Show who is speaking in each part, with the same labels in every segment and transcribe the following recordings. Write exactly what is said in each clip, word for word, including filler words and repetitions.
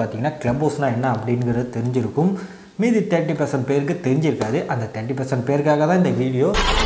Speaker 1: பார்த்தீங்கன்னா கிளப் ஹவுஸ்னால் என்ன அப்படிங்கிறது தெரிஞ்சிருக்கும். மீதி தேர்ட்டி பர்சன்ட் பேருக்கு தெரிஞ்சிருக்காது. அந்த தேர்ட்டி பர்சன்ட் பேருக்காக தான் இந்த வீடியோ.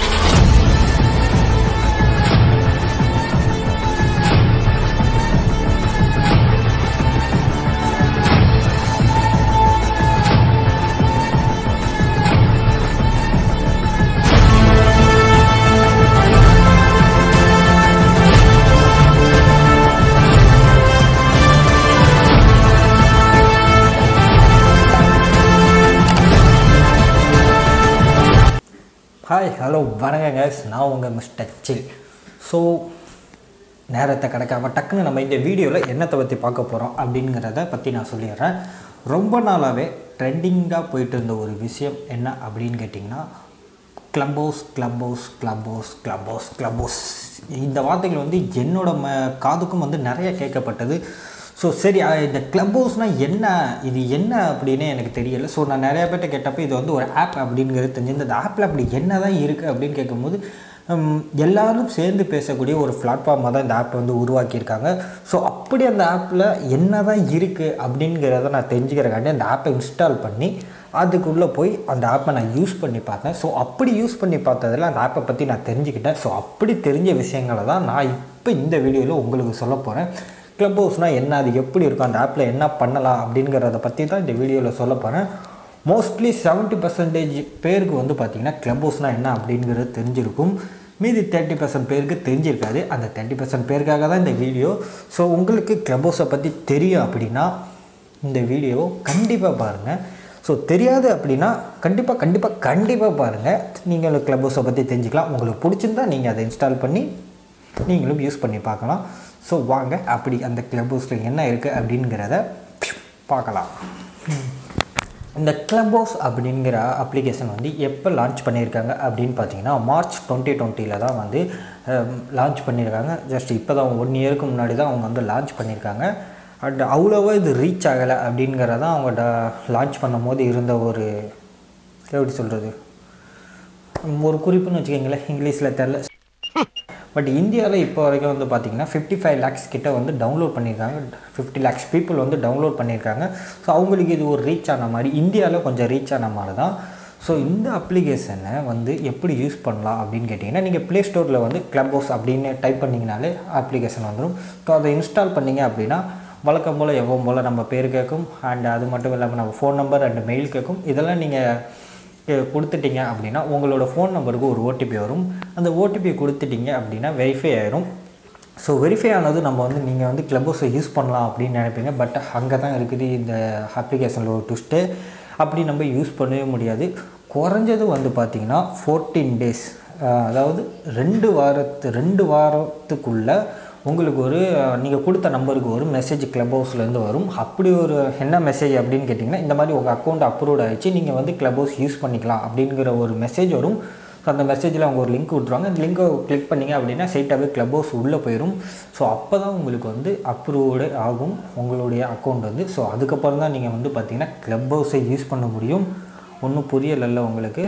Speaker 1: ஹாய் ஹலோ வணக்கம் கைஸ், நான் உங்கள் மிஸ்டர் சில். ஸோ நேரத்தை கிடைக்காம டக்குன்னு நம்ம இந்த வீடியோவில் என்னத்தை பற்றி பார்க்க போகிறோம் அப்படிங்கிறத பற்றி நான் சொல்லிடுறேன். ரொம்ப நாளாகவே ட்ரெண்டிங்காக போயிட்டு இருந்த ஒரு விஷயம் என்ன அப்படின்னு கேட்டிங்கன்னா club house club house club house club house club house. இந்த வார்த்தைகள் வந்து என்னோட ம காதுக்கும் வந்து நிறைய கேட்கப்பட்டது. ஸோ சரி, இந்த கிளப் ஹவுஸ்னால் என்ன, இது என்ன அப்படின்னு எனக்கு தெரியலை. ஸோ நான் நிறையா பேர்ட்ட கேட்டப்போ இது வந்து ஒரு ஆப் அப்படிங்கிறது தெரிஞ்சு, இந்த ஆப்பில் அப்படி என்ன தான் இருக்குது அப்படின்னு கேட்கும்போது எல்லோரும் சேர்ந்து பேசக்கூடிய ஒரு பிளாட்ஃபார்மாக தான் இந்த ஆப் வந்து உருவாக்கியிருக்காங்க. ஸோ அப்படி அந்த ஆப்பில் என்ன தான் இருக்குது அப்படிங்கிறத நான் தெரிஞ்சுக்கிறக்காண்டி அந்த ஆப்பை இன்ஸ்டால் பண்ணி அதுக்குள்ளே போய் அந்த ஆப்பை நான் யூஸ் பண்ணி பார்த்தேன். ஸோ அப்படி யூஸ் பண்ணி பார்த்ததில் அந்த ஆப்பை பற்றி நான் தெரிஞ்சுக்கிட்டேன். ஸோ அப்படி தெரிஞ்ச விஷயங்களை தான் நான் இப்போ இந்த வீடியோவில் உங்களுக்கு சொல்ல போகிறேன். கிளப் ஹவுஸ்னால் என்ன, அது எப்படி இருக்கும், அந்த ஆப்பில் என்ன பண்ணலாம் அப்படிங்கிறத பற்றி தான் இந்த வீடியோவில் சொல்ல போகிறேன். மோஸ்ட்லி செவன்ட்டி பர்சன்டேஜ் பேருக்கு வந்து பார்த்திங்கன்னா கிளப் ஹவுஸ்னால் என்ன அப்படிங்கிறது தெரிஞ்சிருக்கும். மீதி தேர்ட்டி பர்சன்ட் பேருக்கு தெரிஞ்சிருக்காது. அந்த தேர்ட்டி பர்சன்ட் பேருக்காக தான் இந்த வீடியோ. ஸோ உங்களுக்கு கிளப் ஹவுஸை பற்றி தெரியும் அப்படின்னா இந்த வீடியோவை கண்டிப்பாக பாருங்கள். ஸோ தெரியாது அப்படின்னா கண்டிப்பாக கண்டிப்பாக கண்டிப்பாக பாருங்கள். நீங்கள் கிளப் ஹவுஸை பற்றி தெரிஞ்சுக்கலாம். உங்களுக்கு பிடிச்சிருந்தா நீங்கள் அதை இன்ஸ்டால் பண்ணி நீங்களும் யூஸ் பண்ணி பார்க்கலாம். ஸோ வாங்க அப்படி அந்த கிளப் ஹவுஸில் என்ன இருக்குது அப்படிங்கிறத பார்க்கலாம். இந்த கிளப் ஹவுஸ் அப்படிங்கிற அப்ளிகேஷன் வந்து எப்போ லான்ச் பண்ணியிருக்காங்க அப்படின்னு பார்த்தீங்கன்னா மார்ச் டுவெண்ட்டி டுவெண்ட்டியில் தான் வந்து லான்ச் பண்ணியிருக்காங்க. ஜஸ்ட் இப்போ தான் ஒன் இயருக்கு முன்னாடி தான் அவங்க வந்து லான்ச் பண்ணியிருக்காங்க. அண்ட் அவ்வளோவா இது ரீச் ஆகலை அப்படிங்கிறதான் அவங்க லான்ச் பண்ணும் போது இருந்த ஒரு எப்படி சொல்கிறது ஒரு குறிப்புன்னு வச்சுக்கோங்களேன், இங்கிலீஷில் தெரில. பட் இந்தியாவில் இப்போ வரைக்கும் வந்து பார்த்திங்கன்னா ஃபிஃப்டி ஃபைவ் லேக்ஸ் கிட்ட வந்து டவுன்லோட் பண்ணியிருக்காங்க. ஃபிஃப்டி லேக்ஸ் பீப்புள் வந்து டவுன்லோட் பண்ணியிருக்காங்க. ஸோ அவங்களுக்கு இது ஒரு ரீச் ஆன மாதிரி, இந்தியாவில் கொஞ்சம் ரீச் ஆன மாதிரி தான். ஸோ இந்த அப்ளிகேஷனை வந்து எப்படி யூஸ் பண்ணலாம் அப்படின்னு கேட்டிங்கன்னா நீங்கள் ப்ளே ஸ்டோரில் வந்து கிளப் ஹவுஸ் அப்படின்னு டைப் பண்ணிங்கனாலே அப்ளிகேஷன் வந்துடும். ஸோ அதை இன்ஸ்டால் பண்ணிங்க அப்படின்னா வழக்கம் போல் எவ்வளோ போல் நம்ம பேர் கேட்கும். அண்ட் அது மட்டும் இல்லாமல் நம்ம ஃபோன் நம்பர் அண்ட் மெயில் கேட்கும். இதெல்லாம் நீங்கள் கொடுத்துட்டிங்க அப்படின்னா உங்களோட ஃபோன் நம்பருக்கு ஒரு ஓடிபி வரும். அந்த ஓடிபி கொடுத்துட்டிங்க அப்படின்னா வெரிஃபை ஆயிரும். ஸோ வெரிஃபை ஆனது நம்ம வந்து நீங்கள் வந்து கிளப் ஹவுஸை யூஸ் பண்ணலாம் அப்படின்னு நினைப்பீங்க. பட் அங்கே தான் இருக்குது இந்த அப்ளிகேஷனில் ஒரு ட்விஸ்ட்டு. அப்படி நம்ம யூஸ் பண்ணவே முடியாது. குறைஞ்சது வந்து பார்த்திங்கன்னா ஃபோர்டீன் டேஸ், அதாவது ரெண்டு வாரத்து ரெண்டு வாரத்துக்குள்ளே உங்களுக்கு ஒரு நீங்கள் கொடுத்த நம்பருக்கு ஒரு மெசேஜ் கிளப் ஹவுஸ்லேருந்து வரும். அப்படி ஒரு என்ன மெசேஜ் அப்படின்னு கேட்டிங்கன்னா இந்த மாதிரி உங்கள் அக்கௌண்ட் அப்ரூவ் ஆகிடுச்சு, நீங்கள் வந்து கிளப் ஹவுஸ் யூஸ் பண்ணிக்கலாம் அப்படிங்கிற ஒரு மெசேஜ் வரும். ஸோ அந்த மெசேஜில் அவங்க ஒரு லிங்க் விட்ருவாங்க. அந்த லிங்கை கிளிக் பண்ணிங்க அப்படின்னா ஸ்ட்ரைட்டாகவே கிளப் ஹவுஸ் உள்ளே போயிடும். ஸோ அப்போ தான் உங்களுக்கு வந்து அப்ரூவ்டு ஆகும் உங்களுடைய அக்கௌண்ட் வந்து. ஸோ அதுக்கப்புறம் தான் நீங்கள் வந்து பார்த்திங்கன்னா கிளப் ஹவுஸை யூஸ் பண்ண முடியும். ஒன்றும் புரியலைல்ல உங்களுக்கு?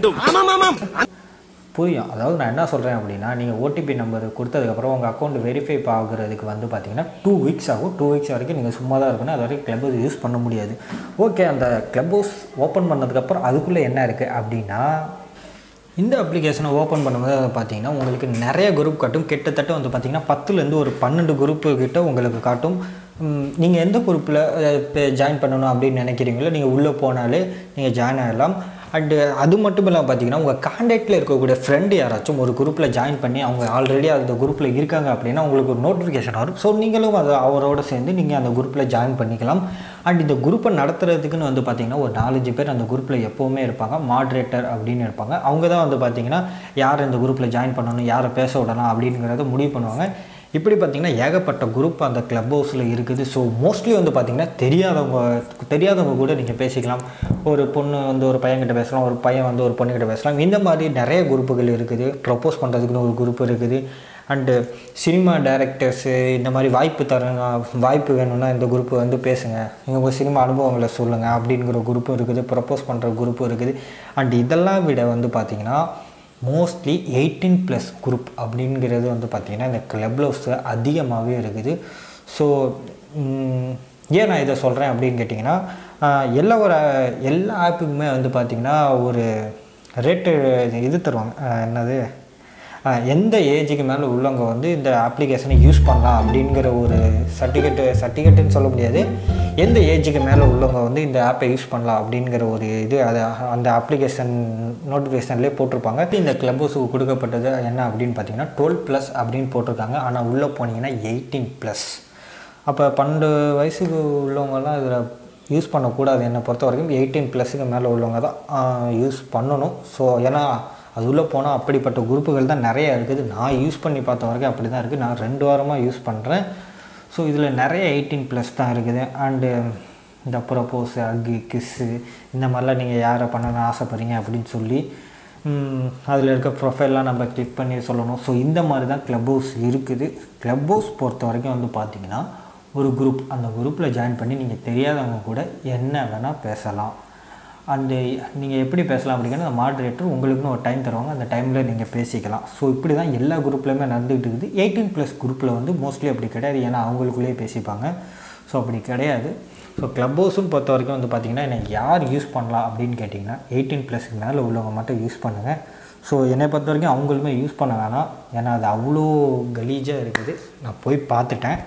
Speaker 1: புரியும். அதாவது நான் என்ன சொல்கிறேன் அப்படின்னா நீங்கள் ஓடிபி நம்பர் கொடுத்ததுக்கப்புறம் உங்கள் அக்கௌண்ட் வெரிஃபை ஆகுறதுக்கு வந்து பார்த்திங்கன்னா டூ வீக்ஸ் ஆகும். டூ வீக்ஸ் வரைக்கும் நீங்கள் சும்மா தான் இருக்கணும். அது வரைக்கும் கிளப் ஹவுஸ் யூஸ் பண்ண முடியாது. ஓகே, அந்த கிளப் ஹவுஸ் ஓப்பன் பண்ணதுக்கப்புறம் அதுக்குள்ளே என்ன இருக்குது அப்படின்னா இந்த அப்ளிகேஷனை ஓப்பன் பண்ணும்போது அதை பார்த்தீங்கன்னா உங்களுக்கு நிறைய குரூப் காட்டும். கிட்டத்தட்ட வந்து பார்த்திங்கன்னா பத்துலேருந்து ஒரு பன்னெண்டு குரூப்பு கிட்ட உங்களுக்கு காட்டும். நீங்கள் எந்த குரூப்பில் இப்போ ஜாயின் பண்ணணும் அப்படின்னு நினைக்கிறீங்களோ நீங்கள் உள்ளே போனாலே நீங்கள் ஜாயின் ஆகலாம். அண்டு அது மட்டும் இல்லாமல் பார்த்தீங்கன்னா உங்கள் கான்டாக்டில் இருக்கக்கூடிய ஃப்ரெண்டு யாராச்சும் ஒரு குரூப்பில் ஜாயின் பண்ணி அவங்க ஆல்ரெடி அந்த குரூப்பில் இருக்காங்க அப்படின்னா உங்களுக்கு ஒரு நோட்டிஃபிகேஷன் வரும். ஸோ நீங்களும் அதை அவரோட சேர்ந்து நீங்கள் அந்த குரூப்பில் ஜாயின் பண்ணிக்கலாம். அண்ட் இந்த குரூப்பை நடத்துறதுக்குன்னு வந்து பார்த்திங்கன்னா ஒரு நாலஞ்சு பேர் அந்த குரூப்பில் எப்போவுமே இருப்பாங்க. மாட்ரேட்டர் அப்படின்னு இருப்பாங்க. அவங்க தான் வந்து பார்த்திங்கன்னா யார் இந்த குரூப்பில் ஜாயின் பண்ணணும், யாரை பேச விடலாம் அப்படிங்கிறத முடிவு பண்ணுவாங்க. இப்படி பார்த்திங்கன்னா ஏகப்பட்ட குரூப் அந்த கிளப் ஹவுஸில் இருக்குது. ஸோ மோஸ்ட்லி வந்து பார்த்திங்கன்னா தெரியாதவங்க தெரியாதவங்க கூட நீங்கள் பேசிக்கலாம். ஒரு பொண்ணு வந்து ஒரு பையன்கிட்ட பேசலாம், ஒரு பையன் வந்து ஒரு பொண்ணுக்கிட்ட பேசலாம். இந்த மாதிரி நிறைய குரூப்புகள் இருக்குது. ப்ரப்போஸ் பண்ணுறதுக்குன்னு ஒரு குரூப் இருக்குது. அண்டு சினிமா டைரக்டர்ஸு இந்த மாதிரி வாய்ப்பு தரங்க வாய்ப்பு வேணும்னா இந்த குரூப்பு வந்து பேசுங்க, நீங்கள் உங்கள் சினிமா அனுபவங்களை சொல்லுங்கள் அப்படிங்கிற குரூப்பும் இருக்குது. ப்ரப்போஸ் பண்ணுற குரூப்பும் இருக்குது. அண்ட் இதெல்லாம் விட வந்து பார்த்திங்கன்னா மோஸ்ட்லி எயிட்டீன் ப்ளஸ் குரூப் அப்படிங்கிறது வந்து பார்த்திங்கன்னா இந்த கிளப் ஹவுஸில் அதிகமாகவே இருக்குது. ஸோ ஏன் நான் இதை சொல்கிறேன் அப்படின்னு கேட்டிங்கன்னா, எல்லா ஒரு எல்லா ஆப்புக்குமே வந்து பார்த்திங்கன்னா ஒரு ரேட்டு இது தருவாங்க. என்னது, எந்த ஏஜுக்கு மேலே உள்ளவங்க வந்து இந்த அப்ளிகேஷனை யூஸ் பண்ணலாம் அப்படிங்கிற ஒரு சர்டிஃபிகேட்டு சர்டிஃபிகேட்டுன்னு சொல்ல முடியாது, எந்த ஏஜுக்கு மேலே உள்ளவங்க வந்து இந்த ஆப்பை யூஸ் பண்ணலாம் அப்படிங்கிற ஒரு இது அதை அந்த அப்ளிகேஷன் நோட்டிஃபிகேஷன்லேயே போட்டிருப்பாங்க. இந்த கிளப் ஹவுஸுக்கு கொடுக்கப்பட்டது என்ன அப்படின்னு பார்த்தீங்கன்னா டுவெல் ப்ளஸ் அப்படின்னு போட்டிருக்காங்க. ஆனால் உள்ளே போனீங்கன்னா எயிட்டீன் ப்ளஸ். அப்போ பன்னெண்டு வயசுக்கு உள்ளவங்கலாம் இதில் யூஸ் பண்ணக்கூடாது. என்னை பொறுத்த வரைக்கும் எயிட்டீன் ப்ளஸுக்கு மேலே உள்ளவங்க தான் யூஸ் பண்ணணும். ஸோ ஏன்னா அது உள்ளே போனால் அப்படிப்பட்ட குரூப்புகள் தான் நிறையா இருக்குது. நான் யூஸ் பண்ணி பார்த்த வரைக்கும் அப்படி தான் இருக்குது. நான் ரெண்டு வாரமாக யூஸ் பண்ணுறேன். ஸோ இதில் நிறைய எயிட்டீன் ப்ளஸ் தான் இருக்குது. அண்டு இந்த ப்ரப்போஸு, அக்கு, கிஸ்ஸு இந்த மாதிரிலாம் நீங்கள் யாரை பண்ணணும்னு ஆசைப்படுறீங்க அப்படின்னு சொல்லி அதில் இருக்க ப்ரொஃபைல்லாம் நம்ம கிளிக் பண்ணி சொல்லணும். ஸோ இந்த மாதிரி தான் கிளப் ஹவுஸ் இருக்குது. கிளப் ஹவுஸ் பொறுத்த வரைக்கும் வந்து பார்த்திங்கன்னா ஒரு குரூப், அந்த குரூப்பில் ஜாயின் பண்ணி நீங்கள் தெரியாதவங்க கூட என்ன வேணால் பேசலாம். அண்டு நீங்கள் எப்படி பேசலாம் அப்படிங்கிற அந்த மாட்ரேட்டர் உங்களுக்குன்னு ஒரு டைம் தருவாங்க. அந்த டைமில் நீங்கள் பேசிக்கலாம். ஸோ இப்படி தான் எல்லா குரூப்லேயுமே நடந்துகிட்டு இருக்குது. எயிட்டீன் ப்ளஸ் குரூப்பில் வந்து மோஸ்ட்லி அப்படி கிடையாது. ஏன்னா அவங்களுக்குள்ளேயே பேசிப்பாங்க. ஸோ அப்படி கிடையாது. ஸோ கிளப் ஹவுஸுன்னு பொறுத்த வரைக்கும் வந்து பார்த்திங்கன்னா எனக்கு யார் யூஸ் பண்ணலாம் அப்படின்னு கேட்டிங்கன்னா எயிட்டீன் ப்ளஸ்க்கு மேலே உள்ளவங்க மட்டும் யூஸ் பண்ணுங்கள். ஸோ என்னை பொறுத்த வரைக்கும் அவங்களுமே யூஸ் பண்ண வேணாம். ஏன்னா அது அவ்வளோ கலீஜாக இருக்குது. நான் போய் பார்த்துட்டேன்.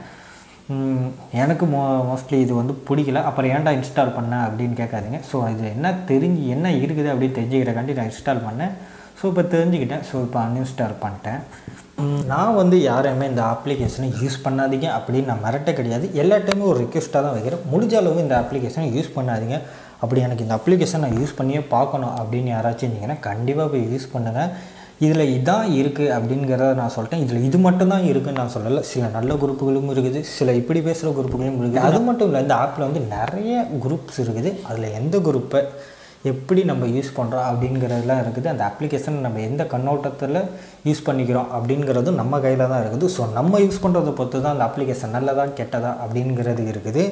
Speaker 1: எனக்கு மோ மோஸ்ட்லி இது வந்து பிடிக்கல. அப்புறம் ஏன்டா இன்ஸ்டால் பண்ணேன் அப்படின்னு கேட்காதீங்க. ஸோ இது என்ன தெரிஞ்சு என்ன இருக்குது அப்படின்னு தெரிஞ்சுக்கிறக்காண்டி நான் இன்ஸ்டால் பண்ணேன். ஸோ இப்போ தெரிஞ்சுக்கிட்டேன். ஸோ இப்போ அன்இன்ஸ்டால் பண்ணிட்டேன். நான் வந்து யாரையுமே இந்த அப்ளிகேஷனை யூஸ் பண்ணாதீங்க அப்படின்னு நான் மிரட்ட கிடையாது. எல்லா டைமும் ஒரு ரிக்வெஸ்ட்டாக தான் வைக்கிறேன். முடிஞ்ச அளவு இந்த அப்ளிகேஷனை யூஸ் பண்ணாதீங்க. அப்படி எனக்கு இந்த அப்ளிகேஷன் நான் யூஸ் பண்ணியே பார்க்கணும் அப்படின்னு யாராச்சும் இருந்தீங்கன்னா கண்டிப்பாக போய் யூஸ் பண்ணுங்கள். இதில் இதான் இருக்குது அப்படிங்கிறத நான் சொல்லிட்டேன். இதில் இது மட்டும்தான் இருக்குதுன்னு நான் சொல்லலை. சில நல்ல குரூப்புகளும் இருக்குது, சில இப்படி பேசுகிற குரூப்புகளும் இருக்குது. அது மட்டும் இல்லை, இந்த ஆப்பில் வந்து நிறைய குரூப்ஸ் இருக்குது. அதில் எந்த குரூப்பை எப்படி நம்ம யூஸ் பண்ணுறோம் அப்படிங்கிறதுலாம் இருக்குது. அந்த அப்ளிகேஷன் நம்ம எந்த கண்ணோட்டத்தில் யூஸ் பண்ணிக்கிறோம் அப்படிங்கிறதும் நம்ம கையில் தான் இருக்குது. ஸோ நம்ம யூஸ் பண்ணுறதை பொறுத்து தான் அந்த அப்ளிகேஷன் நல்லதா கெட்டதா அப்படிங்கிறது இருக்குது.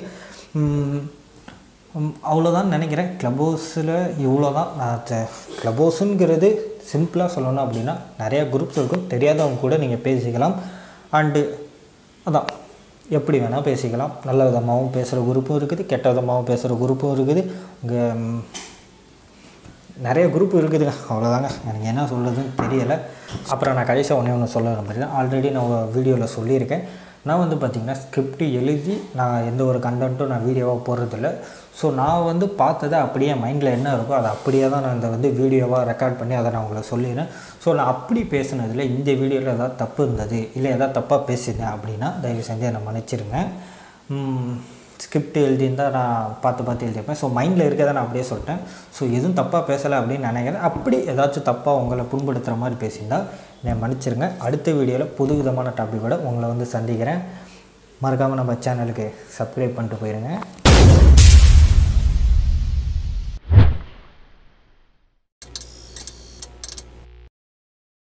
Speaker 1: அவ்வளோதான் நினைக்கிறேன். கிளப் ஹவுஸில் இவ்வளோ தான். நான் கிளப் ஹவுஸுங்கிறது சிம்பிளாக சொல்லணும் அப்படின்னா நிறையா குரூப்ஸ் இருக்கும். தெரியாதவங்க கூட நீங்கள் பேசிக்கலாம். அண்டு அதான் எப்படி வேணால் பேசிக்கலாம். நல்ல விதமாகவும் பேசுகிற குரூப்பும் இருக்குது, கெட்ட விதமாகவும் பேசுகிற குரூப்பும் இருக்குது. இங்கே நிறைய குரூப் இருக்குதுங்க. அவ்வளோதாங்க, எனக்கு என்ன சொல்கிறதுன்னு தெரியலை. அப்புறம் நான் கடைசியாக ஒன்றே ஒன்று சொல்ல விரும்புகிறேன். ஆல்ரெடி நான் வீடியோவில் சொல்லியிருக்கேன். நான் வந்து பார்த்திங்கன்னா ஸ்கிரிப்ட் எழுதி நான் எந்த ஒரு கண்டென்ட்டும் நான் வீடியோவாக போடுறதில்ல. ஸோ நான் வந்து பார்த்ததை அப்படியே மைண்டில் என்ன இருக்கோ அதை அப்படியே தான் நான் இந்த வந்து வீடியோவாக ரெக்கார்ட் பண்ணி அதை நான் உங்களை சொல்லிடுறேன். ஸோ நான் அப்படி பேசுனதில் இந்த வீடியோவில் ஏதாவது தப்பு இருந்தது, இல்லை ஏதாவது தப்பாக பேசியிருந்தேன் அப்படின்னா தயவு செஞ்சு என்னை மன்னிச்சிருங்க. ஸ்கிரிப்ட் எழுதியிருந்தால் நான் பார்த்து பார்த்து எழுதியிருப்பேன். ஸோ மைண்டில் இருக்கிறத நான் அப்படியே சொல்லிட்டேன். ஸோ எதுவும் தப்பாக பேசலை அப்படின்னு நினைக்கிறேன். அப்படி ஏதாச்சும் தப்பாக உங்களை புண்படுத்துகிற மாதிரி பேசியிருந்தால் என்னை மன்னிச்சிருங்க. அடுத்த வீடியோவில் புது விதமான டாப்பிக்கோட உங்களை வந்து சந்திக்கிறேன். மறக்காமல் நம்ம சேனலுக்கு சப்ஸ்கிரைப் பண்ணிட்டு போயிடுங்க.